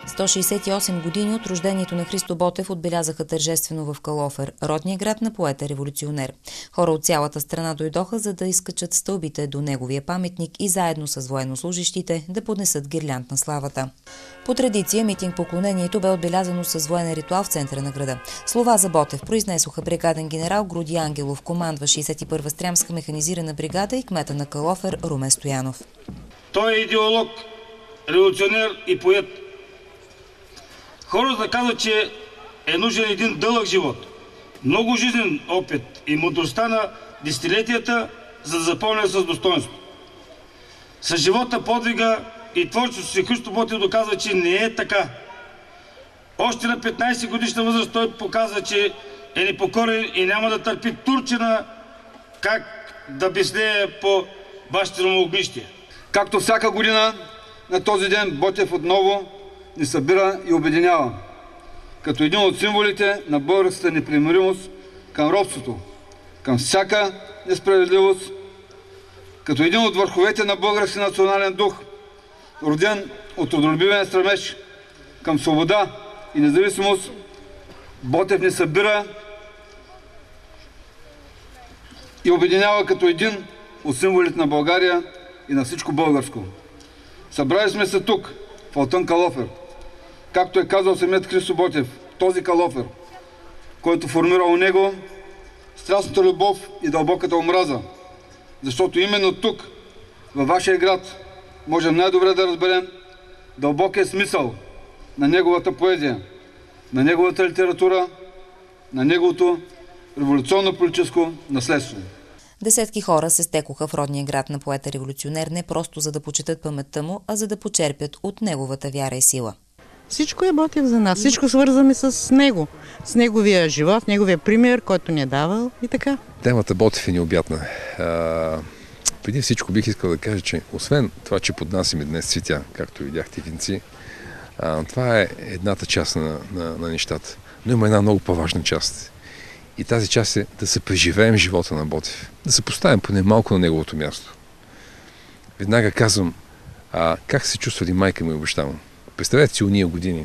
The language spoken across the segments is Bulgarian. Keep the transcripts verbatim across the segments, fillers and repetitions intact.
сто шейсет и осем години от рождението на Христо Ботев отбелязаха тържествено в Калофер, родния град на поета-революционер. Хора от цялата страна дойдоха, за да изкачат стълбите до неговия паметник и заедно с военнослужещите да поднесат гирлянд на славата. По традиция, митинг-поклонението бе отбелязано с военен ритуал в центъра на града. Слова за Ботев произнесоха бригаден генерал Груди Ангелов, командва шейсет и първа стрямска механизирана бригада, и кмета на Калофер Румен Стоянов. Той е идеолог, революционер и поет. Хората казват, че е нужен един дълъг живот, много жизнен опит и мъдростта на десетилетията, за да запомня с достоинство. С живота, подвига и творчеството си Христо Ботев доказва, че не е така. Още на петнайсет годишна възраст той показва, че е непокорен и няма да търпи турчина как да безлее по бащино му огнище. Както всяка година на този ден Ботев отново ни събира и обединява, като един от символите на българската непримиримост към робството, към всяка несправедливост, като един от върховете на български национален дух, роден от трудолюбивен стремеж към свобода и независимост. Ботев ни събира и обединява като един от символите на България и на всичко българско. Събрали сме се тук, в Алтън Калофер, както е казал самият Христо Ботев, този Калофер, който формира у него страстната любов и дълбоката омраза, защото именно тук, във вашия град, можем най-добре да разберем дълбокия смисъл на неговата поезия, на неговата литература, на неговото революционно-политическо наследство. Десетки хора се стекоха в родния град на поета-революционер не просто за да почитат паметта му, а за да почерпят от неговата вяра и сила. Всичко е Ботев за нас, всичко свързаме с него, с неговия живот, неговия пример, който ни е давал и така. Темата Ботев е необятна. А, преди всичко бих искал да кажа, че освен това, че поднасяме днес цветя, както видяхте венци, а, това е едната част на, на, на нещата. Но има една много по-важна част. И тази част е да се преживеем живота на Ботев, да се поставим поне малко на неговото място. Веднага казвам, а, как се чувствали майка му и баща му. Представете си уния години.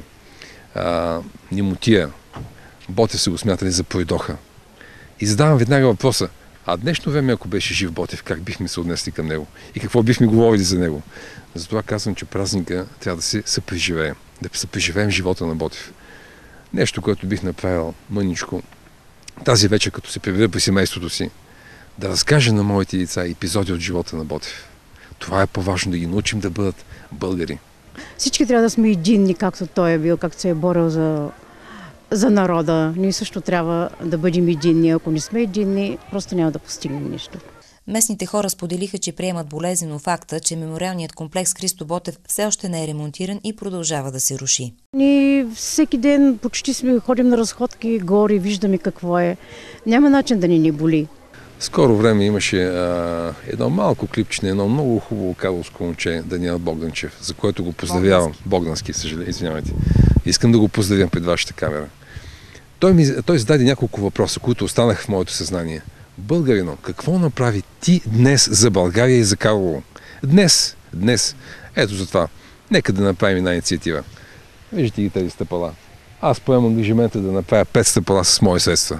А, немотия. Ботев се го смятали за пройдоха. И задавам веднага въпроса, а днешно време, ако беше жив Ботев, как бихме се отнесли към него? И какво бихме говорили за него? Затова казвам, че празника трябва да се съпреживее. Да съпреживеем живота на Ботев. Нещо, което бих направил мъничко тази вечер, като се прибера при семейството си, да разкажа на моите деца епизоди от живота на Ботев. Това е по-важно, да ги научим да бъдат българи. Всички трябва да сме единни, както той е бил, както се е борил за, за народа. Ние също трябва да бъдем единни. Ако не сме единни, просто няма да постигнем нищо. Местните хора споделиха, че приемат болезнено факта, че мемориалният комплекс Христо Ботев все още не е ремонтиран и продължава да се руши. Ние всеки ден почти сме ходим на разходки горе, виждаме какво е. Няма начин да ни не боли. Скоро време имаше а, едно малко клипче, едно много хубаво карловско момче, Даниел Богданчев, за което го поздравявам. Богдански, съжалявам, извинявайте. Искам да го поздравям пред вашата камера. Той, ми, той зададе няколко въпроса, които останаха в моето съзнание. Българино, какво направи ти днес за България и за Карлово? Днес, днес. Ето за това. Нека да направим една инициатива. Виждате ги тези стъпала. Аз поемам ангажимента да направя пет стъпала с мои средства.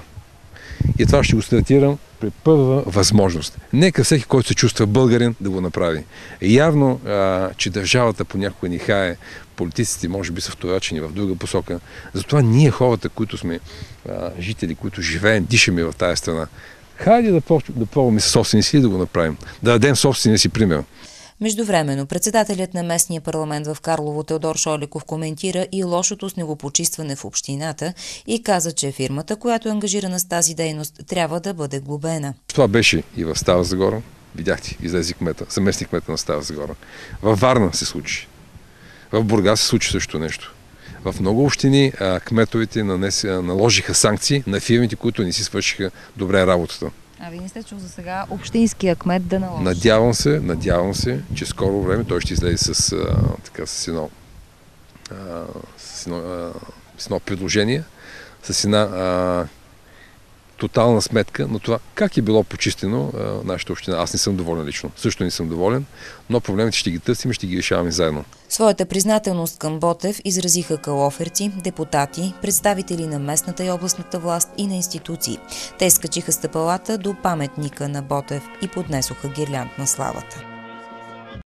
И това ще го стартирам при първа възможност. Нека всеки, който се чувства българин, да го направи. Явно, а, че държавата понякога ни хае, политиците може би са вторачени в друга посока. Затова ние хората, които сме а, жители, които живеем, дишаме в тази страна, хайде да, да пробваме със собствени си и да го направим. Да дадем собствения си пример. Междувременно, председателят на местния парламент в Карлово Теодор Шоликов коментира и лошото снегопочистване в общината и каза, че фирмата, която е ангажирана с тази дейност, трябва да бъде глобена. Това беше и в Стара Загора. Видяхте, излезе кмета, заместник кмета на Стара Загора. Във Варна се случи. В Бургас се случи също нещо. В много общини а, кметовете нанес, наложиха санкции на фирмите, които не си свършиха добре работата. А вие не сте чул за сега общинския кмет да наложи? Надявам се, надявам се, че скоро време той ще излезе с, а, така, с, едно, а, с, едно, а, с едно предложение, с една а, тотална сметка на това как е било почистено а, нашата община. Аз не съм доволен лично. Също не съм доволен, но проблемите ще ги търсим и ще ги решаваме заедно. Своята признателност към Ботев изразиха калоферци, депутати, представители на местната и областната власт и на институции. Те скачиха стъпалата до паметника на Ботев и поднесоха гирлянд на славата.